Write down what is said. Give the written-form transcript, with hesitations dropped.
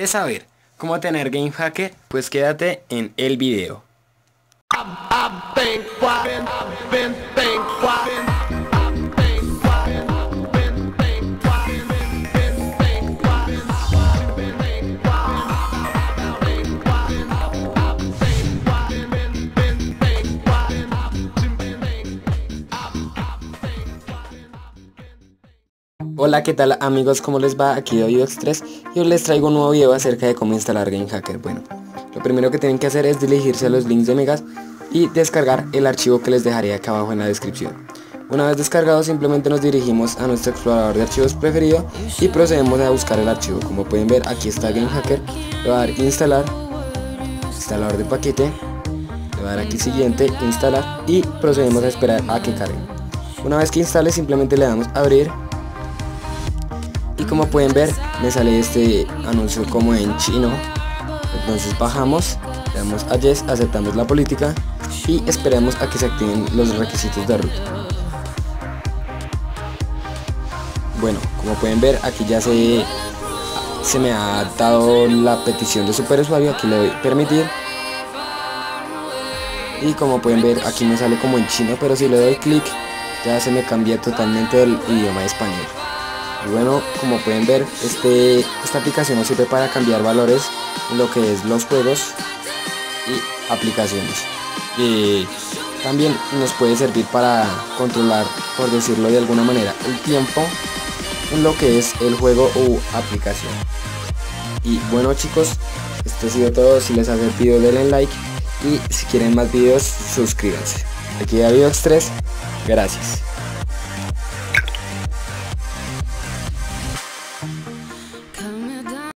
¿Quieres saber cómo tener GameHacker? Pues quédate en el video. Hola, ¿qué tal amigos? ¿Cómo les va? Aquí Davidox3 y hoy les traigo un nuevo video acerca de cómo instalar GameHacker. Bueno, lo primero que tienen que hacer es dirigirse a los links de Megas y descargar el archivo que les dejaré acá abajo en la descripción. Una vez descargado, simplemente nos dirigimos a nuestro explorador de archivos preferido y procedemos a buscar el archivo. Como pueden ver, aquí está GameHacker. Le voy a dar instalar, instalador de paquete, le voy a dar aquí siguiente, instalar y procedemos a esperar a que cargue. Una vez que instale, simplemente le damos abrir. Y como pueden ver, me sale este anuncio como en chino. Entonces bajamos, le damos a yes, aceptamos la política y esperemos a que se activen los requisitos de root. Bueno, como pueden ver, aquí ya se me ha dado la petición de superusuario. Aquí le doy permitir. Y como pueden ver, aquí me sale como en chino, pero si le doy clic ya se me cambia totalmente el idioma de español. Y bueno, como pueden ver, esta aplicación nos sirve para cambiar valores en lo que es los juegos y aplicaciones. Y también nos puede servir para controlar, por decirlo de alguna manera, el tiempo en lo que es el juego u aplicación. Y bueno chicos, esto ha sido todo. Si les ha servido, denle like y si quieren más videos, suscríbanse. Aquí Davidox3, gracias.